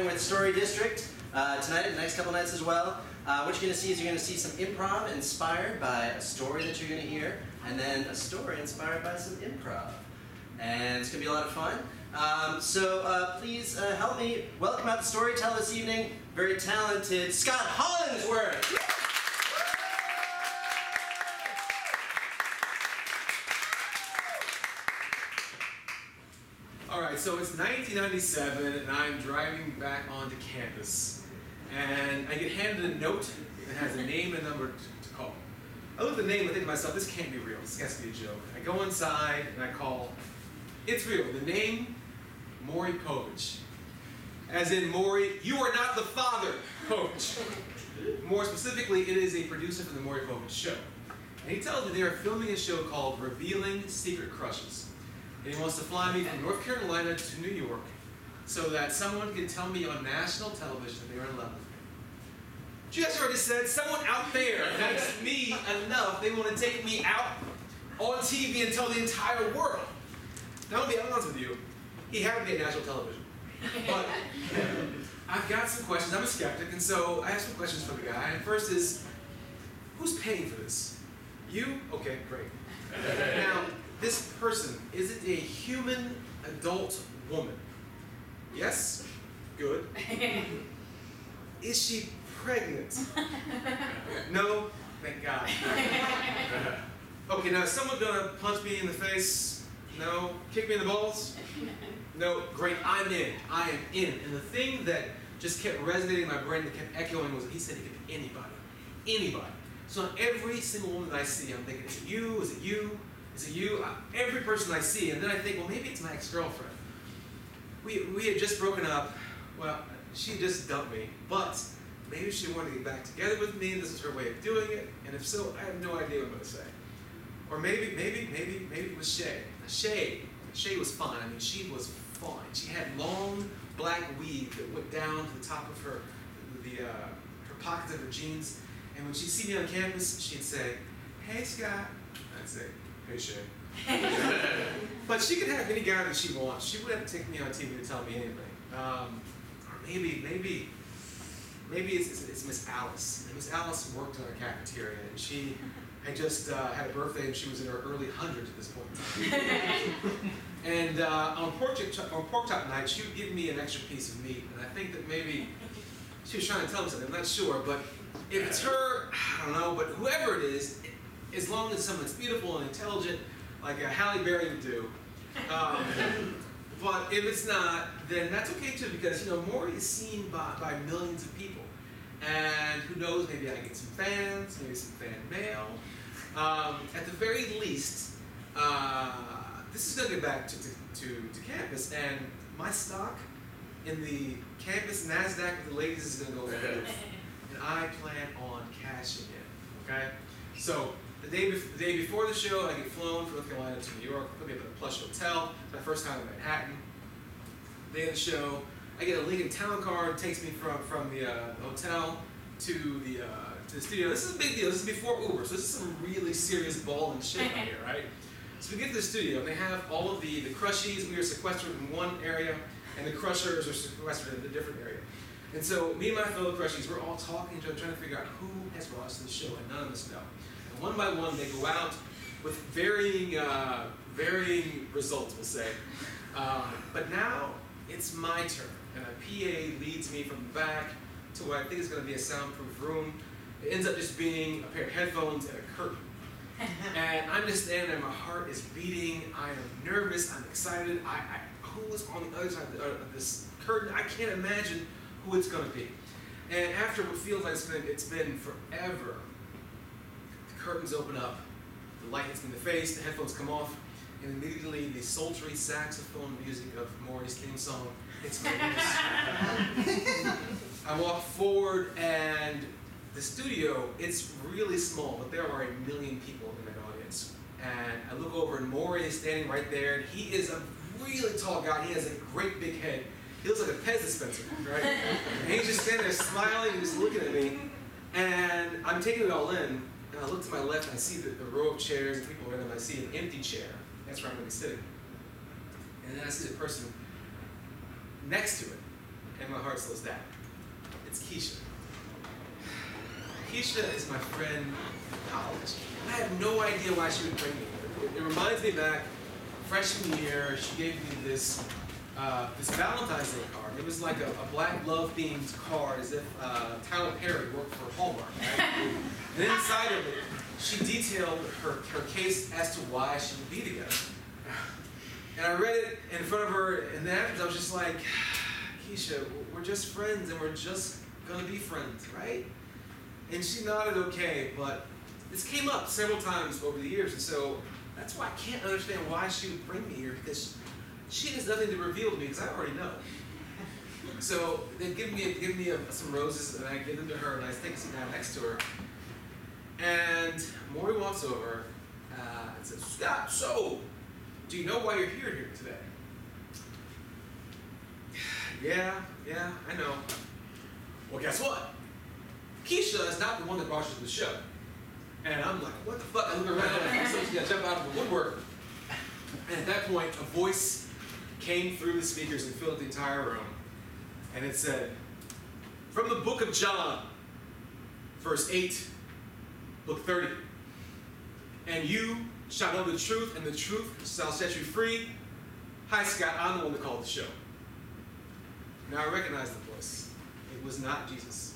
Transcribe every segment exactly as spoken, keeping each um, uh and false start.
performing with Story District uh, tonight and the next couple nights as well. Uh, what you're going to see is you're going to see some improv inspired by a story that you're going to hear, and then a story inspired by some improv. And it's going to be a lot of fun. Um, so uh, please uh, help me welcome out the storyteller this evening, very talented Scott Hollingsworth. All right, so it's nineteen ninety-seven, and I'm driving back onto campus, and I get handed a note that has a name and number to, to call. I look at the name and think to myself, this can't be real. This has to be a joke. I go inside and I call. It's real. The name, Maury Povich. As in, Maury, you are not the father, Povich. More specifically, it is a producer for the Maury Povich Show. And he tells me they are filming a show called Revealing Secret Crushes. And he wants to fly me from North Carolina to New York so that someone can tell me on national television that they are in love with me. You guys already said someone out there likes me enough, they want to take me out on T V and tell the entire world. Now, I'll be honest with you, he had to be at national television. But I've got some questions. I'm a skeptic, and so I have some questions for the guy. And first is, who's paying for this? You? Okay, great. Now, this person, is it a human adult woman? Yes? Good. Is she pregnant? No? Thank God. Okay, now is someone gonna punch me in the face? No? Kick me in the balls? No? Great, I'm in. I am in. And the thing that just kept resonating in my brain, that kept echoing, was he said he could be anybody. Anybody. So on every single woman that I see, I'm thinking, is it you? Is it you? Is it you? Uh, every person I see, and then I think, well, maybe it's my ex-girlfriend. We, we had just broken up. Well, she just dumped me, but maybe she wanted to get back together with me, and this is her way of doing it, and if so, I have no idea what I'm going to say. Or maybe, maybe, maybe, maybe it was Shay. Shay, Shay was fine. I mean, she was fine. She had long black weave that went down to the top of her, the, uh, her pockets of her jeans, and when she'd see me on campus, she'd say, "Hey, Scott." I'd say, "Hey, Shay." But she could have any guy that she wants. She wouldn't have to take me on T V to tell me anything. Um, or maybe, maybe, maybe it's, it's, it's Miss Alice. And Miss Alice worked in our cafeteria, and she had just uh, had a birthday, and she was in her early hundreds at this point in time. And uh, on pork chop, on pork chop night, she would give me an extra piece of meat, and I think that maybe she was trying to tell me something. I'm not sure, but if it's her, I don't know. But whoever it is, as long as someone's beautiful and intelligent, like a Halle Berry would do. Um, but if it's not, then that's okay too, because you know Maury is seen by, by millions of people, and who knows? Maybe I get some fans, maybe some fan mail. Um, at the very least, uh, this is going to get back to, to, to, to campus, and my stock in the campus NASDAQ with the ladies is going to go through, and I plan on cashing in. Okay, so. The day, bef the day before the show, I get flown from North Carolina to New York, put me up at a plush hotel, my first time in Manhattan. The day of the show, I get a Lincoln Town Car, it takes me from, from the uh, hotel to the, uh, to the studio. This is a big deal, this is before Uber, so this is some really serious ball and shit right here, right? So we get to the studio, and they have all of the, the crushies. We are sequestered in one area, and the crushers are sequestered in a different area. And so me and my fellow crushies, we're all talking, trying to figure out who has brought us to the show, and none of us know. One by one, they go out with varying, uh, varying results, we'll say. Um, but now it's my turn, and a P A leads me from the back to what I think is going to be a soundproof room. It ends up just being a pair of headphones and a curtain. And I'm just standing there, my heart is beating, I am nervous, I'm excited. I, I, who is on the other side of, the, of this curtain? I can't imagine who it's going to be. And after what feels like it's been, it's been forever, curtains open up, the light hits me in the face, the headphones come off, and immediately the sultry saxophone music of Maury's theme song hits my ears. I walk forward, and the studio, it's really small, but there are a million people in that audience. And I look over, and Maury is standing right there, and he is a really tall guy. He has a great big head. He looks like a Pez dispenser, right? And he's just standing there smiling and just looking at me, and I'm taking it all in. And I look to my left, and I see the, the row of chairs and people around them. I see an empty chair. That's where I'm going to be sitting. And then I see the person next to it. and my heart slows down. It's Keisha. Keisha is my friend in college. I have no idea why she would bring me here. It, it reminds me back, freshman year, she gave me this uh, this Valentine's Day card. It was like a, a black love themed card, as if uh, Tyler Perry worked for Hallmark, right? And inside of it, she detailed her, her case as to why she would be together. And I read it in front of her, and then afterwards I was just like, Keisha, we're just friends, and we're just gonna be friends, right? And she nodded okay, but this came up several times over the years, and so that's why I can't understand why she would bring me here, because she has nothing to reveal to me, because I already know. So they give me give me a, some roses, and I give them to her, and I take a seat down next to her. And Maury walks over uh, and says, Scott, so, do you know why you're here, here today? Yeah, yeah, I know. Well, guess what? Keisha is not the one that brought you to the show. And I'm like, what the fuck? I look around and somebody's gonna jump out of the woodwork. And at that point, a voice came through the speakers and filled the entire room. And it said, from the book of John, verse eight, book thirty. And you shall know the truth, and the truth shall set you free. Hi, Scott, I'm the one that called the show. Now I recognize the voice. It was not Jesus.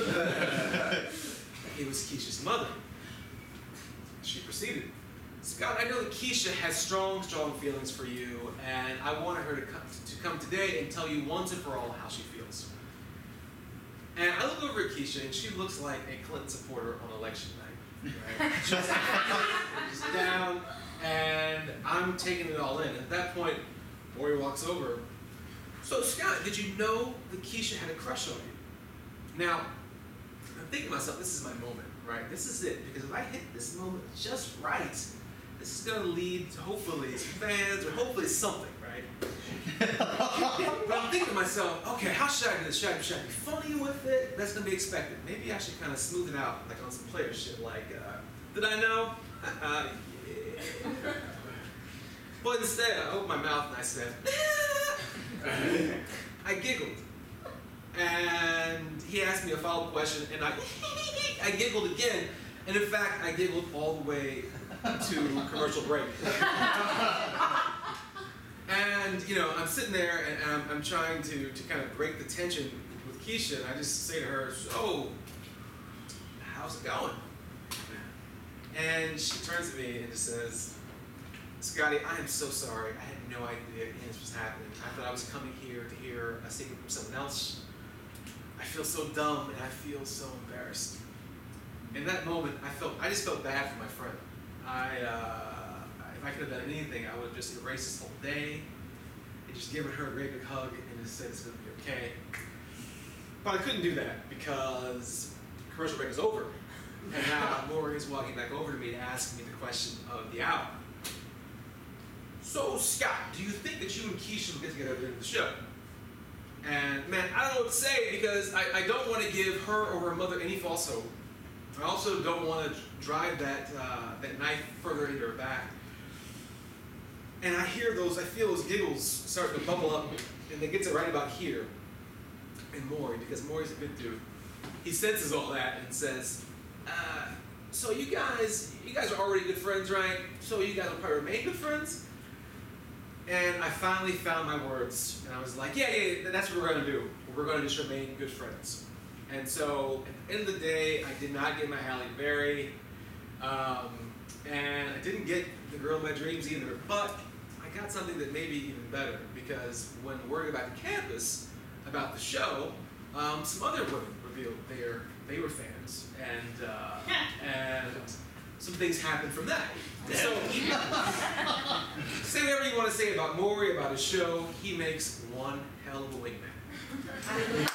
It was Keisha's mother. She proceeded, Scott, I know that Keisha has strong, strong feelings for you, and I wanted her to come, to come today and tell you once and for all how she feels. And I look over at Keisha, and she looks like a Clinton supporter on election night. Right? Just, just down, and I'm taking it all in. At that point, Maury walks over. So, Scott, did you know that Keisha had a crush on you? Now, I'm thinking to myself, this is my moment, right? This is it, because if I hit this moment just right, this is going to lead to hopefully some fans or hopefully something, right? But I'm thinking to myself, okay, how should I do this? Should I, should I be funny with it? That's going to be expected. Maybe I should kind of smooth it out, like on some player shit, like, uh, did I know? Uh, yeah. But instead, I opened my mouth and I said, I giggled. And he asked me a follow-up question, and I, I giggled again. And in fact, I giggled all the way to commercial break. And, you know, I'm sitting there, and I'm, I'm trying to, to kind of break the tension with Keisha, and I just say to her, so, how's it going? And she turns to me and just says, Scotty, I am so sorry. I had no idea this was happening. I thought I was coming here to hear a secret from someone else. I feel so dumb, and I feel so embarrassed. In that moment, I felt I just felt bad for my friend. I, uh, if I could have done anything, I would have just erased this whole day and just given her a great big hug and just said it's going to be okay. But I couldn't do that because commercial break is over. And now Maury is walking back over to me to ask me the question of the hour. So, Scott, do you think that you and Keisha will get together at the end of the show? And, man, I don't know what to say because I, I don't want to give her or her mother any false hope. I also don't want to drive that, uh, that knife further into her back. And I hear those, I feel those giggles starting to bubble up, and they get to right about here. And Maury, because Maury's a good dude, he senses all that and says, uh, so you guys, you guys are already good friends, right? So you guys will probably remain good friends? And I finally found my words, and I was like, yeah, yeah, yeah, that's what we're going to do. We're going to just remain good friends. And so, at the end of the day, I did not get my Halle Berry, um, and I didn't get the girl of my dreams either, but I got something that may be even better, because when worrying about the campus, about the show, um, some other women revealed they are, they were fans, and, uh, and some things happened from that. So, say whatever you want to say about Maury, about his show, he makes one hell of a wingman.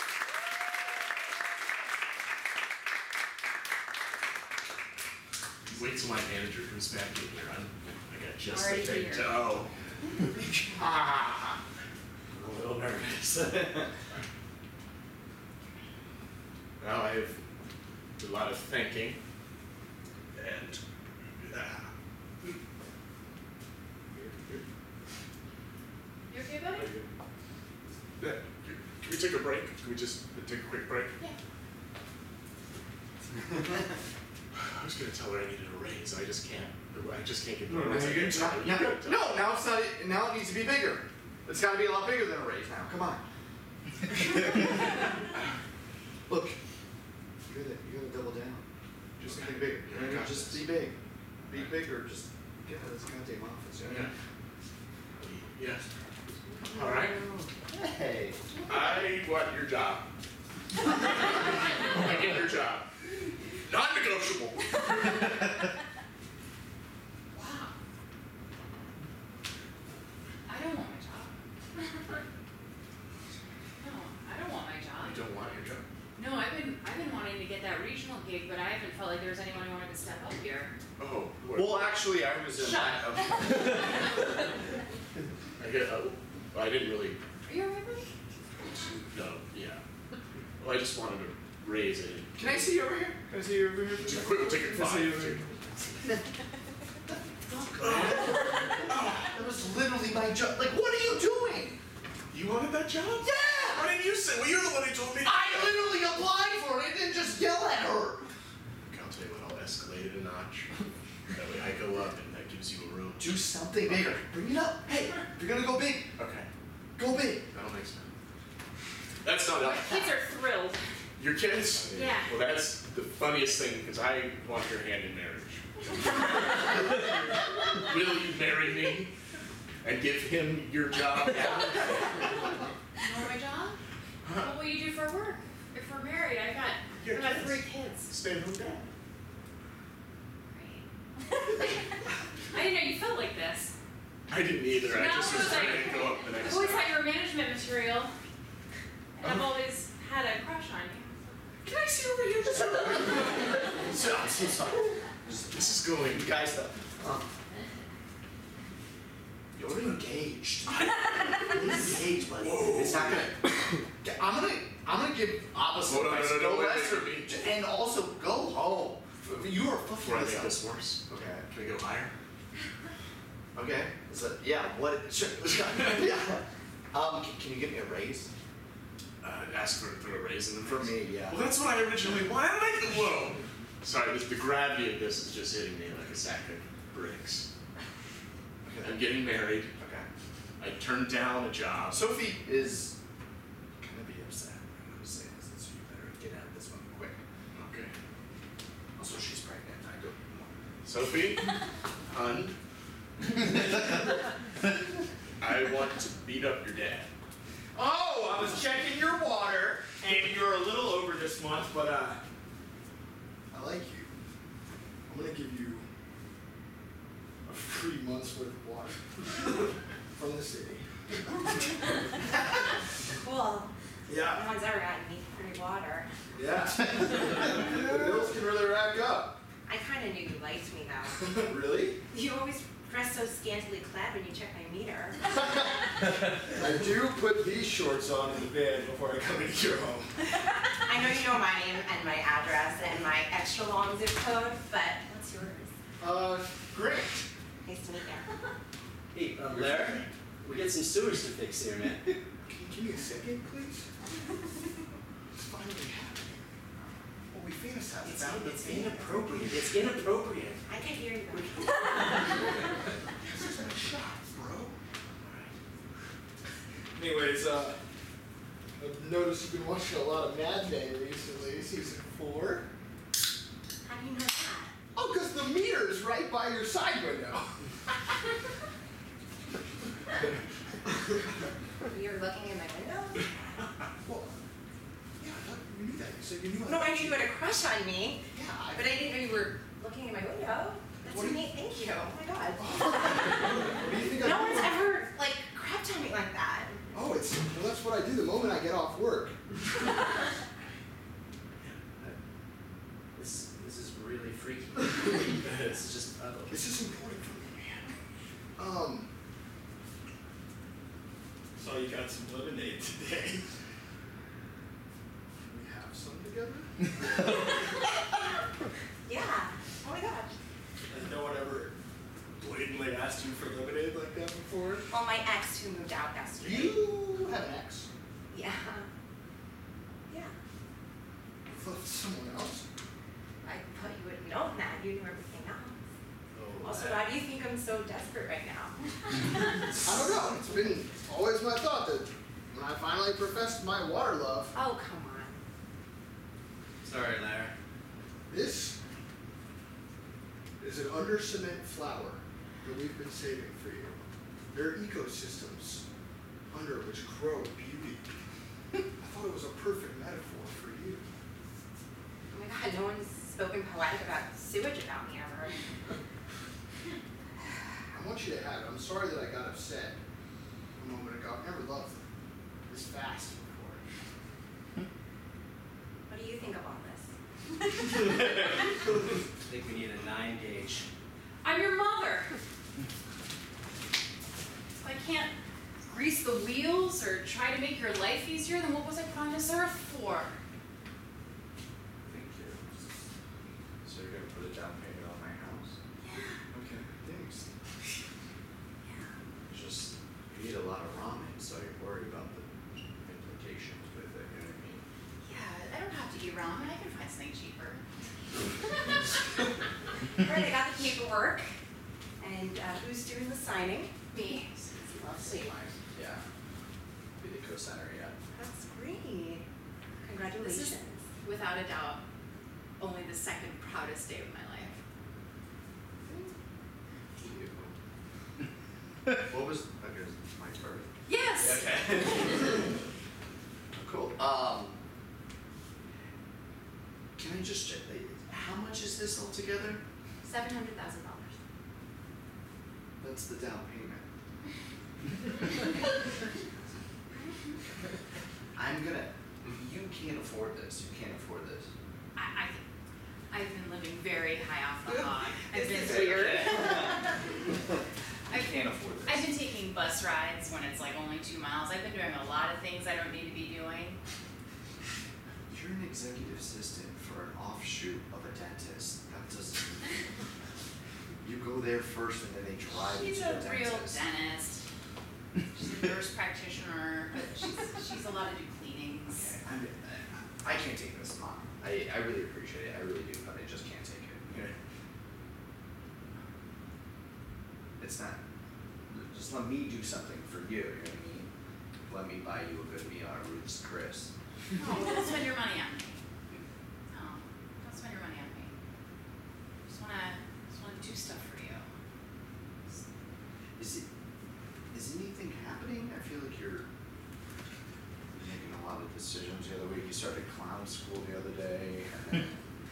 Wait till my manager comes back in here. I'm, I got just Already the thing here. to oh. ah, I'm a little nervous. Well, I have a lot of thinking, and uh, You okay, buddy? But, can we just take a break? Can we just take a quick break? Yeah. I was gonna tell her I needed a raise. I just can't. I just can't get No, the no, raise. I you- get tired. now- You gotta tell no, her. now it's not. Now it needs to be bigger. It's got to be a lot bigger than a raise now. Come on. Look, you gotta, you gotta double down. Just Okay. think big. Yeah, I got just this. be big. Be bigger. Just get out of this goddamn office. Yeah. Yes. All right. Hey. I want your job. I get your job. Non-negotiable. Wow. I don't want my job. No, I don't want my You job. don't want your job. No, I've been I've been wanting to get that regional gig, but I haven't felt like there was anyone who wanted to step up here. Oh. What? Well, actually, I was in. Shut I get. Oh. I didn't really. Are you alright, buddy? No. Yeah. Well, I just wanted to raise it. Can I see you over here? Can I see you over here? Just quick, we'll take it Can I see you over five. here? That was literally my job. Like, what are you doing? You wanted that job? Yeah! Why didn't you say? Well, you're the one who told me. I literally applied for it. I didn't just yell at her. Okay, I'll tell you what. I'll escalate it a notch. That way I go up, and that gives you a room. Do something bigger. Bring it up. Hey, if you're gonna go big, Okay. go big. That'll make sense. That's not My it. kids are thrilled. Your kids? Yeah. Well, that's the funniest thing because I want your hand in marriage. Will you marry me and give him your job? You want my job? What will you do for work? If we're married, I've got Your I've got kids. three kids. Stay at home dad. Great. I didn't know you felt like this. I didn't either. I No, just was it was like- trying to go up the next I've always step. thought you were management material. And I've Oh. always had a crush on you. Can I see over here? Just so, I'm so sorry. This is going. You guys, though. Um, you're engaged. You're engaged, buddy. Whoa. It's not gonna. I'm gonna. I'm gonna give opposite Hold on, advice. no, no, no, Go wait, less wait, or- wait. and also go home. You are fucking Before I this make up. this worse. Okay. Can we go higher? Okay. So, yeah. What? Sure. Yeah. Um. Can, can you give me a raise? Uh, ask for, for a raise in the For me, yeah. Well, that's what I originally. Why did I? Whoa. Sorry, the, the gravity of this is just hitting me like a sack of bricks. Okay. I'm getting married. Okay. I turned down a job. Sophie is gonna be upset. I'm gonna say this, so you better get out of this one quick. Okay. Also, she's pregnant. I go. Sophie, hun, I want to beat up your dad. Oh, I was checking your water, and you're a little over this month, but uh, I like you. I'm gonna give you a free month's worth of water from the city. Cool. Yeah. No one's ever gotten me free water. Yeah. The bills can really rack up. I kind of knew you liked me though. Really? You always dress so scantily clad when you check my meter. I do put these shorts on in the bed before I come into your home. I know you know my name and my address and my extra long zip code, but what's yours? Uh, great. Nice to meet you. Hey, um, Larry, we got some sewers to fix here, man. Can you give me a second, please? It's finally happening. What we fantasized It's, about. it's inappropriate. It's inappropriate. I can hear you though. This is my shot, bro. Anyways, uh, I've noticed you've been watching a lot of Mad Men recently, season four. How do you know that? Oh, because the meter is right by your side window. You're looking in my window? Well, yeah, I thought you knew that. You said you knew I No, I liked knew you had a crush on me, Yeah, I... but I didn't know you were looking in my window. That's What do you- neat, thank you. Oh my god. What do you think I No do? one's ever, like, crapped on me like that. Oh, it's... Well, that's what I do the moment I get off work. This this is really freaky. This is just ugly. This is important for me, man. Um... saw you got some lemonade today. Can we have some together? Yeah. Oh my gosh. Has no one ever blatantly asked you for lemonade like that before? Well, my ex who moved out yesterday. You have an ex. Yeah. with someone else. I thought you would have known that. You knew everything else. Oh, Also, that- why do you think I'm so desperate right now? I don't know. It's been always my thought that when I finally professed my water love, Oh, come on. Sorry, Larry. this is an under cement flower that we've been saving for you. There are ecosystems under which grow beauty. I thought it was a perfect metaphor for you. Oh my god, no one's spoken poetic about sewage about me ever. I want you to have it. I'm sorry that I got upset a moment ago. I've never loved this fast before. What do you think of all this? I think we need a nine gauge. I'm your mother. If I can't grease the wheels or try to make your life easier, then what was I put on this earth for? Thank you. So you're gonna put a down payment on my house? Okay, thanks. Just, you eat a lot of ramen, so you're worried about the implications with it, you know what I mean? Yeah, I don't have to eat ramen. I can find something cheaper. Alright, I got the paperwork. And uh, who's doing the signing? Me. Lovely. Yeah. Be the co-signer, yeah. That's great. Congratulations. This is, without a doubt, only the second proudest day of my life. What was, okay, it's my birth. Yes! Okay. Cool. Um, can I just check, like, how much is this altogether? Seven hundred thousand dollars. That's the down payment. I'm gonna, you can't afford this, you can't afford this. I, I, I've been living very high off the hog. I've This been is weird. I can't afford this. I've been taking bus rides when it's like only two miles. I've been doing a lot of things I don't need to be doing. You're an executive assistant for an offshoot of a dentist. That doesn't. You go there first and then they drive you She's to a the real dentist. dentist. She's a nurse practitioner, but she's she's allowed to do cleanings. Okay, I mean, I can't take this, Mom. I, I really appreciate it. I really do, but I just can't take it. Okay. It's not. Just let me do something for you. You know what I mean? Let me buy you a good meal at Ruth's Chris. Oh, don't spend your money on me. No, don't spend your money on me. Just wanna just wanna do stuff for you. Is it? Is anything happening? I feel like you're making a lot of decisions. The other week you started clown school the other day, and then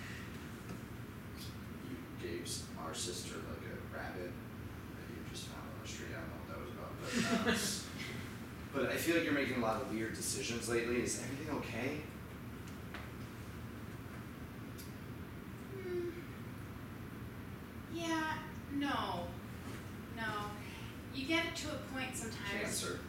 you gave s- our sister like a rabbit that you just found on the street. I don't know what that was about, but uh, but I feel like you're making a lot of weird decisions lately. Is everything okay? Hmm. Yeah, no, no. You get to a point sometimes. Cancer.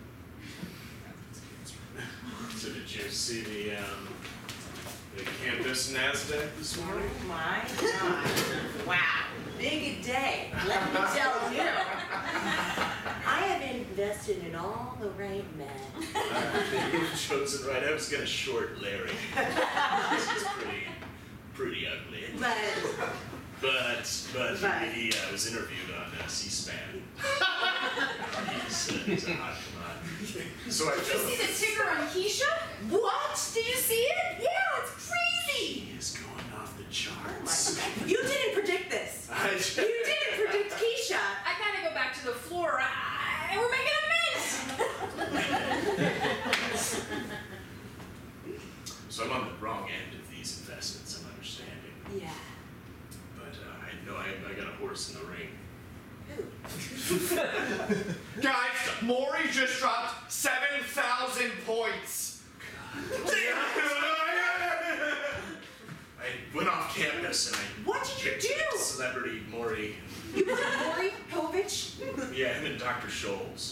So did you see the, um, the campus NASDAQ this morning? Oh my god. Wow. Big day, let me tell you. I have invested in all the right men. You've chosen right. I was gonna short Larry. This is pretty, pretty ugly. But But, but, But- he uh, was interviewed on uh, C-SPAN. he's, uh, he's a hot commodity. So I Did you see felt the ticker on Keisha? what? Did you see it? Yeah, it's crazy. he is going off the Oh my charts. god. You didn't predict this. I You didn't predict Keisha. I gotta go back to the floor. I, we're making a mess. So I'm on the wrong end of these investments, I'm understanding. Yeah. But uh, I know I, I got a horse in the ring. Who? Guys, Maury just dropped seven thousand points. I went off campus and I What did you kicked do? celebrity Maury. You was Maury Povich? Yeah, him and Doctor Scholes.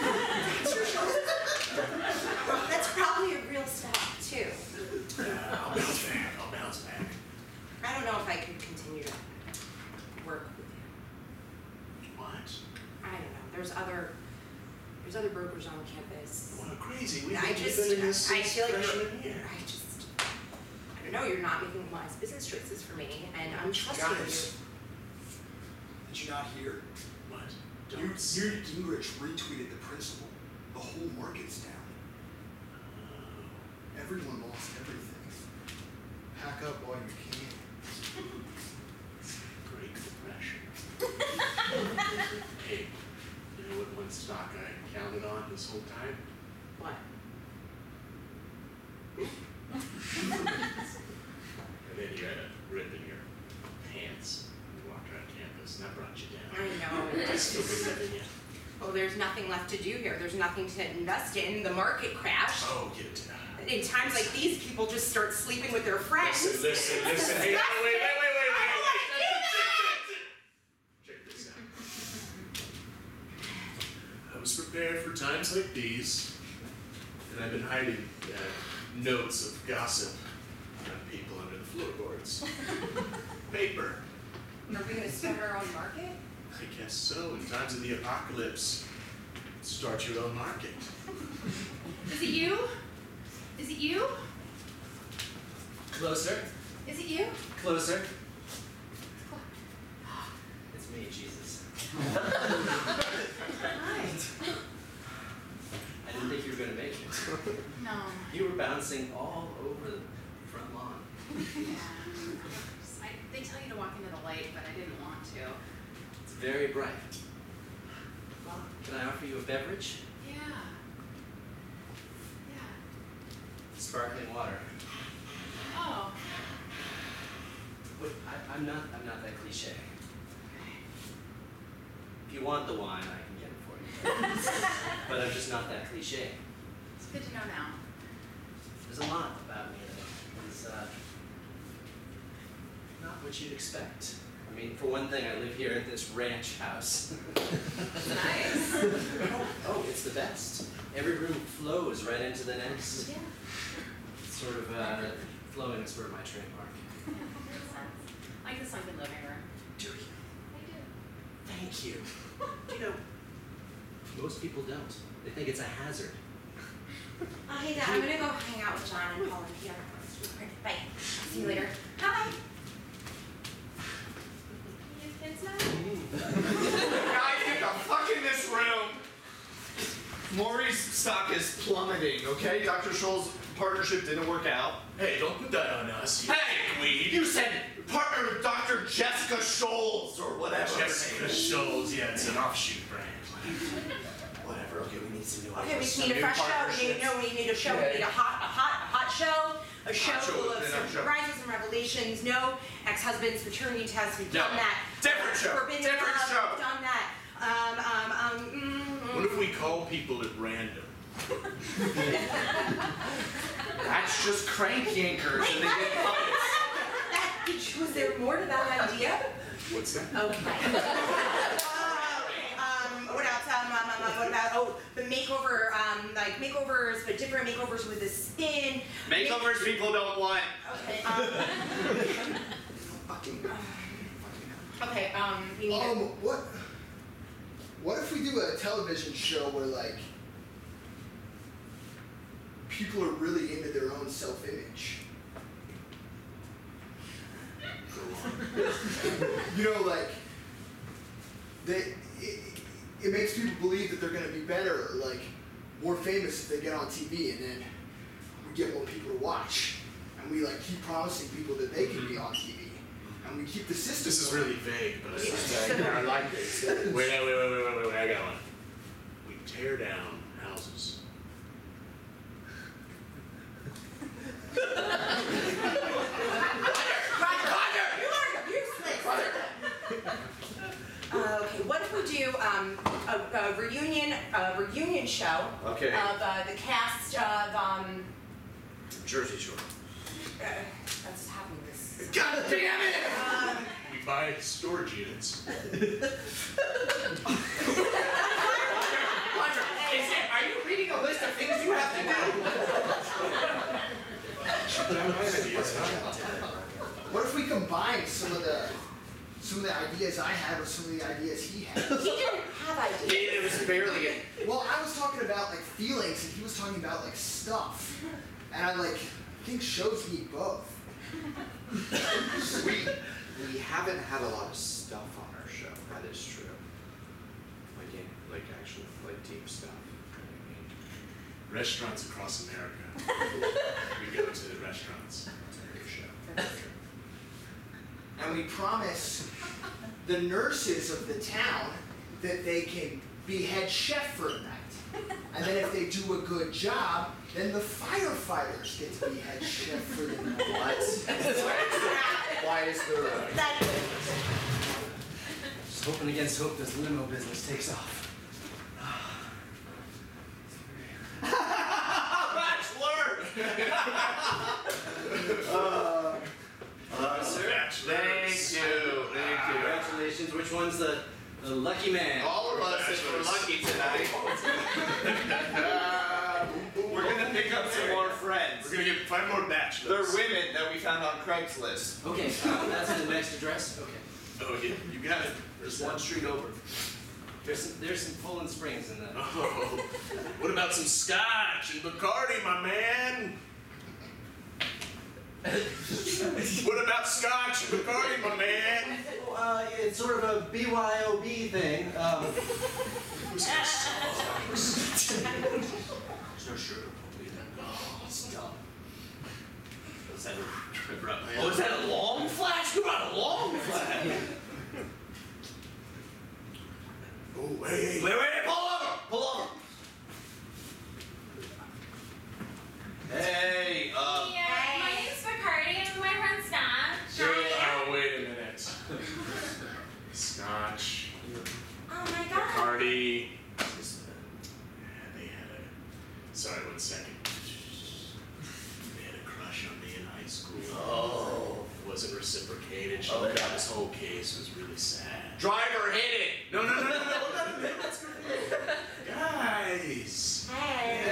That's probably a real stock too. Uh, I'll bounce back. I'll bounce back. I don't know if I could continue to work with you. What? I don't know. There's other there's other brokers on campus. What crazy. We've I been just defending this I since feel like freshman year. I just I know you're not making wise business choices for me, and I'm trusting Guys, did you not hear? What? Newt Don't say. Newt Gingrich retweeted the principal. The whole market's down. Everyone lost everything. Pack up while you can. Great Depression. Hey, you know what one stock I counted on this whole time? What? And then you had a rip in your pants when you walked around campus, and that brought you down. I know. I still believe in you. Well, there's nothing left to do here. There's nothing to invest in. The market crashed. Oh, get it down. In times like these, people just start sleeping with their friends. Listen, listen, listen. Hey, wait, wait, wait, wait, wait, I don't wait. wanna do that! Check this out. I was prepared for times like these, and I've been hiding uh, notes of gossip on people under the floorboards. Paper. Are we gonna start our own market? I guess so. In times of the apocalypse, start your own market. Is it you? Is it you? Closer, Is it you? closer. It's me, Jesus. Hi. I didn't think you were gonna make it. No. You were bouncing all over the front lawn. Yeah. I, they tell you to walk into the light, but I didn't want to. It's very bright. Well, can I offer you a beverage? Yeah. Yeah. Sparkling water. Oh. Wait, I, I'm not. I'm not that cliche. If you want the wine, I can get it for you. But I'm just not that cliche. It's good to know now. There's a lot about me that is uh, not what you'd expect. I mean, for one thing, I live here at this ranch house. Nice. oh, oh, it's the best. Every room flows right into the next. Yeah. It's sort of uh, flowing is sort of my trademark. Yeah, makes sense. I like the sunken living room. Do you? I do. Thank you. You know, most people don't. They think it's a hazard. Oh, hey, Dad, I'm gonna go hang out with John and Paul and Peter. Bye. See you later. Bye. You kids now? Guys, get the fuck in this room! Maury's stock is plummeting, okay? Doctor Scholl's partnership didn't work out. Hey, don't put that on us. You Hey! weed. You said partner with Doctor Jessica Scholl's or whatever. Jessica Scholl's. Yeah, it's an offshoot brand. Whatever. Okay, we need some new Okay, we ideas. just need a new fresh show. We need, partnerships. no, we need a show. We need a hot, a hot, a hot show. A show Hot show, full of then our show. surprises and revelations. No ex-husbands, paternity tests. We've No. done that. Different show. Forbidden Different love. show. We've done that. Um, um, um. Mm, What if we call people at random? That's just crank yankers Wait, and they what? get puppets. That, did you- was there more to that idea? What's that? Okay. um, what else? Um, um, um, um, what about, oh, the makeover, um, like makeovers, but different makeovers with a spin. Makeovers people don't want. Okay, um, Fucking. okay, um, we need Um, a, what? What if we do a television show where like people are really into their own self-image? You know, like they, it, it makes people believe that they're gonna be better or like more famous if they get on T V, and then we get more people to watch, and we like keep promising people that they can be on T V, and we keep the system. This is going. really vague, but I Yeah. I like this. Wait, wait, wait, wait, wait, wait, wait, I got one. We tear down houses. Roger, you are useless. Uh, okay, what if we do um, a, a reunion, a reunion show Okay. of uh, the cast of um, Jersey Shore. uh, that's happening this. God damn it! Um, We buy storage units. Roger, is it, are you reading a list of things you have to do? What if we combine some of the some of the ideas I had with some of the ideas he had? he didn't have ideas. It was barely a. Well, I was talking about like feelings, and he was talking about like stuff, and I like I think shows need both. We we haven't had a lot of stuff on our show. That is true. Like in, like actual like team stuff. I mean, Restaurants across America. We go to the restaurants. it's a great show. And we promise the nurses of the town that they can be head chef for a night. And then if they do a good job, then the firefighters get to be head chef for the night. What? Why is there a That's Just hoping against hope this limo business takes off. uh, Uh, sir, Bachelors. Thank you, thank you. congratulations. Which one's the, the lucky man? All of us, if we're lucky tonight. uh, we're gonna pick up some more friends. We're gonna get five more They're bachelors. women that we found on Craigslist. Okay, uh, that's the next address. Okay. Oh yeah, you got it. There's one street over. There's some, there's some Poland Springs in that. Oh, what about some scotch and Bacardi, my man? What about scotch and Bacardi, my man? Uh, it's sort of a B Y O B thing. Um, Who's gonna solve this? There's no sugar. Oh, stop. Was that a, oh, is that a long flash? You brought a long flash. Oh, hey, hey. Wait, wait, wait, pull over! Pull over! Hey, um, Yeah, my name's Bacardi and my friend's Scott. Oh, wait a minute. Scotch, Oh my god. Bacardi. Yeah, they had a. Sorry, one second. They had a crush on me in high school. Oh. It wasn't reciprocated. She Oh, let God. out this whole case. It was really sad. driver, hit it. No, no, no, no, no. Hold on a minute. Let's go. Guys. Hey.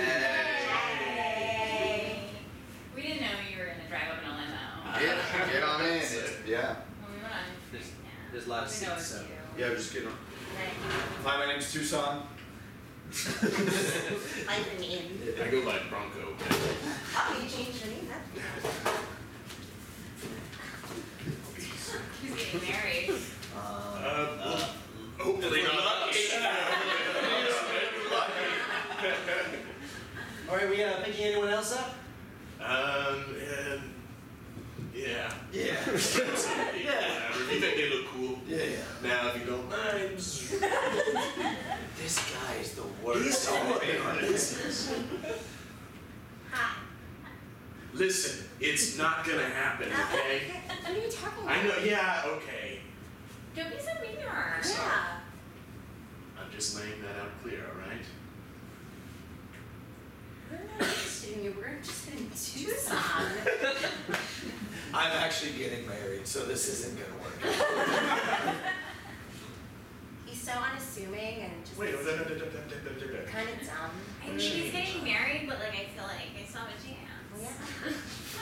Hey. We didn't know you were gonna drive up in a limo. Get, get on in. It's, yeah. When we went on. There's, Yeah. there's a lot of We know seats, it's so. you. Yeah, just get on. Thank Hi, my name's Tucson. like an in. I go by Bronco. Oh, you changed your name, that's He's getting married. Uh, well, hopefully not. All right, we uh, picking anyone else up? Um, and yeah. Yeah. Yeah. Whatever. If you think they look cool. Yeah, yeah. Now, if you don't mind. This guy is the He's already on business. Hi. Listen, it's not gonna happen, okay? What are you talking about? I know, yeah, okay. Don't be so mean to her. Yeah. I'm just laying that out clear, alright? We're not interested in you, we're interested in Tucson. I'm actually getting married, so this isn't gonna work. He's so unassuming and just Wait, no, no, no, no, no, no, no, no. kind of dumb. I think she's getting married, but like I feel like I still have a chance. Yeah.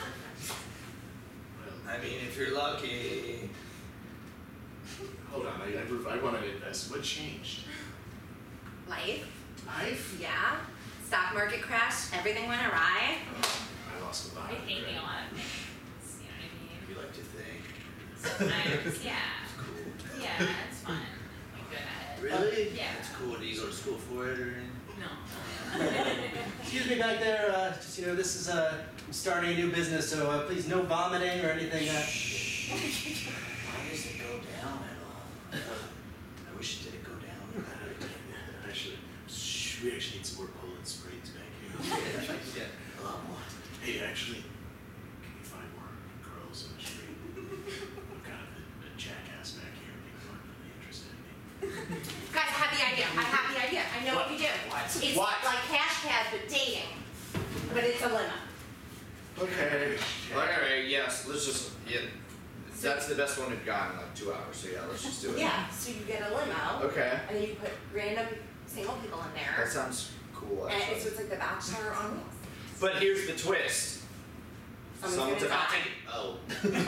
Well, I mean, if you're lucky. hold on, I, I, I wanna invest. What changed? Life, Life? yeah. Stock market crashed, everything went awry. I lost a lot. I of think it. a lot of things. You know what I mean? You like to think. Sometimes, yeah. Cool. Yeah, it's fun. I'm good at it. Really? Yeah. That's cool. Do you go to school for it or anything? No. Excuse me back there. Uh, just you know, this is uh, I'm starting a new business, so uh, please no vomiting or anything. Uh, Why does it go down at all? I wish it didn't go down. Actually, shh, we actually need some more Poland Springs back here. yeah. A lot more. Hey, actually, can you find more girls in the street? I'm kind of a, a jackass back here. People aren't really interested in me. Guys, I have the idea, I have the idea, I know what we do. What? It's What? like hashtag but dating, but it's a limo. Okay. Alright, yes, let's just, yeah. That's the best one we've got in like two hours, so yeah, let's just do it. Yeah, so you get a limo, Okay. and then you put random single people in That there, sounds cool, and actually. it's just like The Bachelor on wheels. But here's the twist. Someone's gonna die. Oh.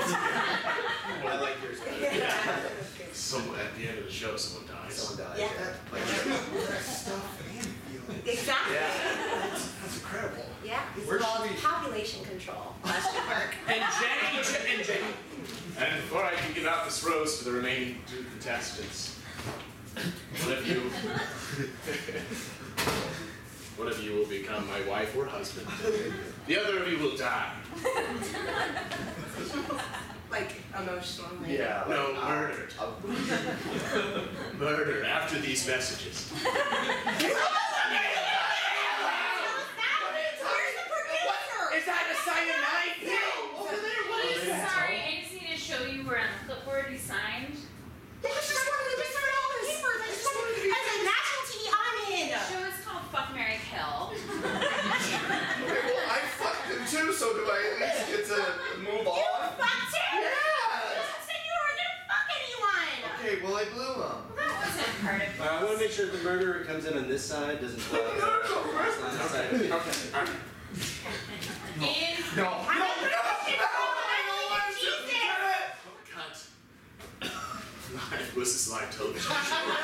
I like yours better. Someone at the end of the show, someone dies. Someone dies. Yeah. Like, Stuff and feeling. Exactly. yeah. That's a incredible. Yeah, it's Where should called we- population control. Question mark. And Jenny, and Jenny. And before I can give out this rose to the remaining two contestants, one of you, one of you will become my wife or husband. The other of you will die. Like emotionally. Yeah. No, like, uh, murdered. uh, Murder after these messages. Where's the producer? Is that a cyanide pill? Over there, what is that? Sorry, I just need to show you where on the clipboard you signed. I just wanted to be for all this papers. I just wanted to be. As a national T V, I'm in. The show is called Fuck, Marry, Kill. Okay, well, I fucked him too, so do I at least get to move on? You fucked him. Yeah. You said you weren't gonna fuck anyone. Okay, well, I blew him. That wasn't part of Uh, I want to make sure the murderer comes in on this side, doesn't blow up the first line of sight. Okay, alright. In No. I'm No, in no, Cut. Live was this live television show.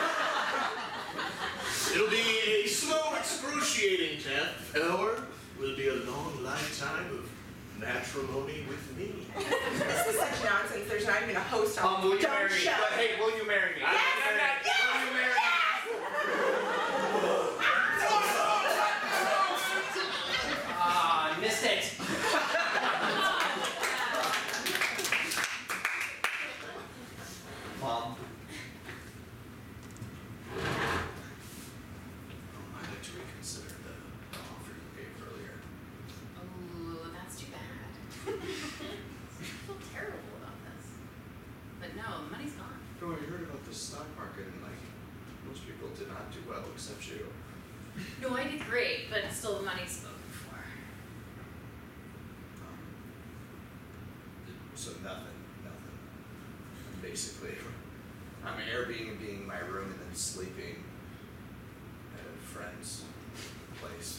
It'll be a slow, excruciating death, or will be a long lifetime of matrimony with me. This is such nonsense. There's not even a host on Um, will you Dumb marry me? show. But, hey, will you marry me? Yes! Will you marry me? Yes! Will you marry me? Ah, I missed it. Mom. I'd like to reconsider the offer you gave earlier. Ooh, that's too bad. I feel terrible about this. But no, the money's gone. Bro, you heard about the stock market and like most people did not do well except you. No, I did great, but still the money's spoken for. Um, so nothing, nothing. Basically, I'm Airbnb my room and then sleeping at a friend's place.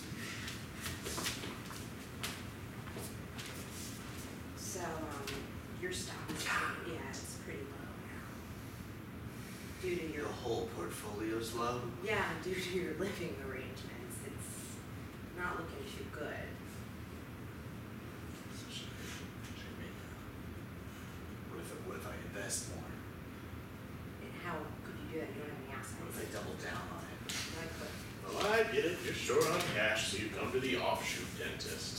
So, um, your stock is pretty, yeah, it's pretty low now. Due to your, Your whole portfolio's low. yeah, due to your living arrangements, it's not looking too good. So should I, should I make that? What if I, what if I invest more? And how could you do that? You don't have any assets. What if I double down on it? Like, what? Well, I get it. You're short on cash, so you come to the offshoot dentist.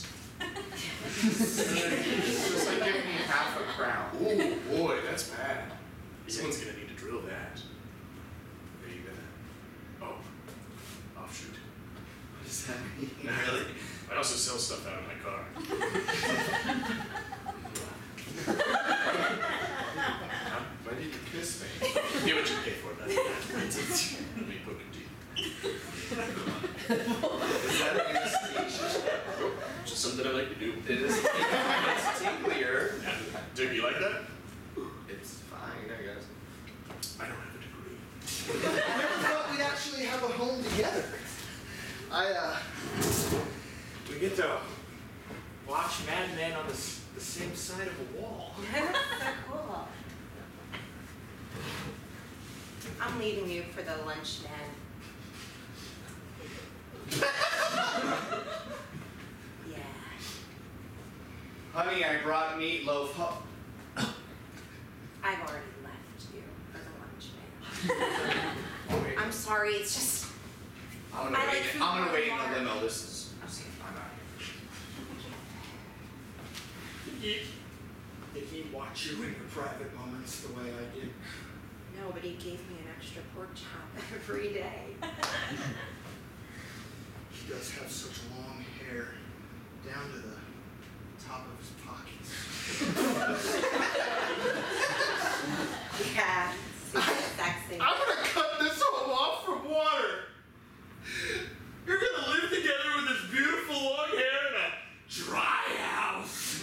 It's like giving me half a crown. Ooh, boy, that's bad. Someone's gonna need to drill that. Are you gonna? Oh, offshoot. What does that mean? Really? I also sell stuff out of my car. Why did you kiss me? Get what you pay for, man. Let me book a deal. Is that an anesthesia? Just something I like to do. It is. It's tinglier. Yeah. Do you like that? It's fine, I guess. I don't have a degree. I never thought we'd actually have a home together. I, uh, We get to watch Mad Men on the, s- the same side of a wall. That's so cool. I'm leaving you for the lunch, man. Yeah. Honey, I brought meatloaf home. I've already left you for the lunch, man. I'm sorry, it's just. I'm gonna I like wait. food I'm gonna wait in more. the limo. This is. I'm out here. did he watch you in your private moments the way I did? No, but he gave me an extra pork chop every day. He does have such long hair down to the top of his pockets. Yeah, it's sexy. I'm gonna cut this home off from water. You're gonna live together with this beautiful long hair in a dry house.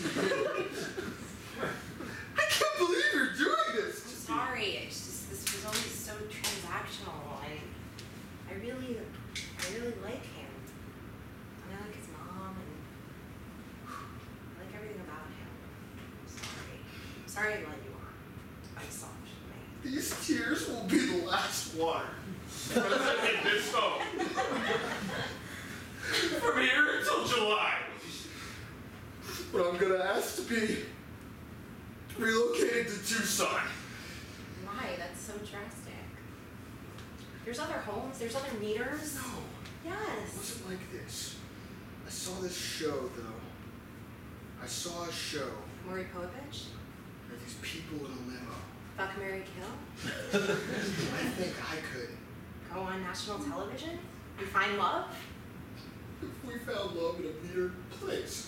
I can't believe you're doing this. I'm sorry, it's just this was always so transactional. I, I really, I really like him. And I like his mom, and I like everything about him. I'm sorry. I'm sorry I led you on. I'm soft man. These tears will be the last water. This phone. from here until July. But I'm gonna ask to be relocated to Tucson. Why? That's so drastic. There's other homes, there's other meters. No, it Yes. wasn't like this. I saw this show, though. I saw a show. Maury Povich? There are these people in a limo. Fuck, marry, kill? I think I could. Go on national television? You find love? If we found love in a metered place.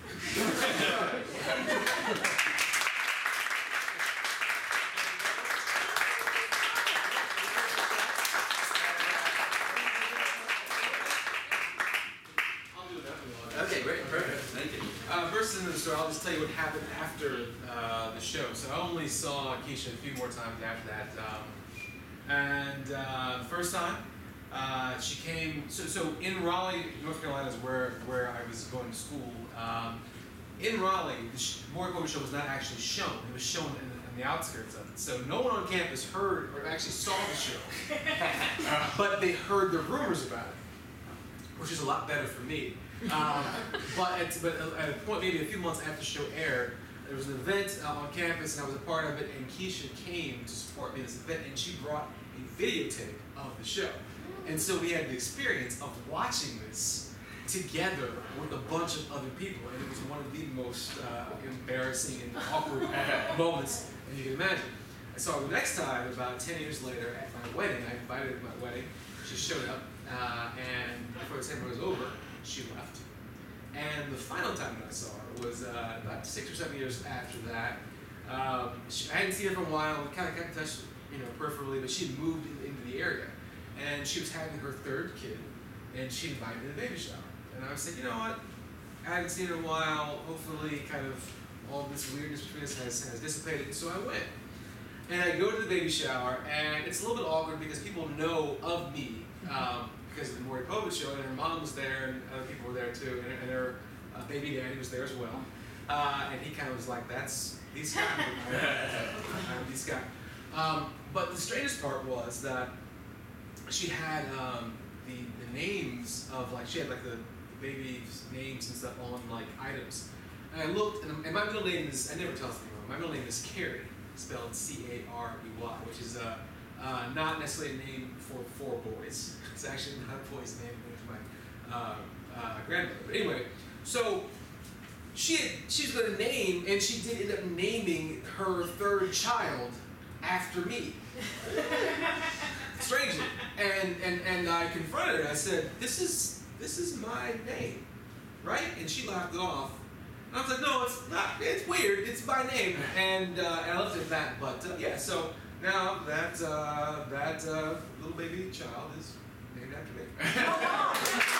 I'll do that one. Okay, great, perfect. Thank you. Uh, versus in the story, I'll just tell you what happened after uh, the show. So I only saw Keisha a few more times after that. Um, and uh, the first time, uh, she came, so, so in Raleigh, North Carolina is where, where I was going to school. Um, in Raleigh, the sh- Maury Povich show was not actually shown. It was shown in, in the outskirts of it. So no one on campus heard or actually saw the show. Uh, but they heard the rumors about it, which is a lot better for me. Um, but, at, but at a point, maybe a few months after the show aired, there was an event uh, on campus, and I was a part of it, and Keisha came to support me at this event, and she brought a videotape of the show. And so we had the experience of watching this together with a bunch of other people, and it was one of the most uh, embarrassing and awkward moments that you can imagine. And so the next time, about ten years later, at my wedding, I invited her to my wedding. She showed up, uh, and before the ceremony was over, she left. And the final time that I saw her was uh, about six or seven years after that. Um, she, I hadn't seen her for a while. We kind of kept in touch, you know, peripherally, but she had moved in, into the area, and she was having her third kid, and she invited me to the baby shower. And I said, you know what? I hadn't seen her in a while. Hopefully, kind of all this weirdness between us has, has dissipated. So I went, and I go to the baby shower, and it's a little bit awkward because people know of me. Um, because of the Maury Povich show, and her mom was there, and other people were there too, and, and her uh, baby daddy was there as well. Uh, and he kind of was like, that's these guys. I'm these guys. Um, but the strangest part was that she had um, the, the names of, like, she had like the, the baby's names and stuff on like items. And I looked, and, and my middle name is, I never tell this wrong, my middle name is Carey, spelled C A R E Y, which is uh, uh, not necessarily a name for four boys. It's actually not a boy's name, it was my uh, uh, grandmother. But anyway, so she had, she was going to name, and she did end up naming her third child after me. Strangely. And, and, and I confronted her. I said, this is, this is my name, right? And she laughed it off. And I was like, no, it's not. It's weird. It's my name. And, uh, and I left it at that. But uh, yeah, so now that, uh, that uh, little baby child is named after me.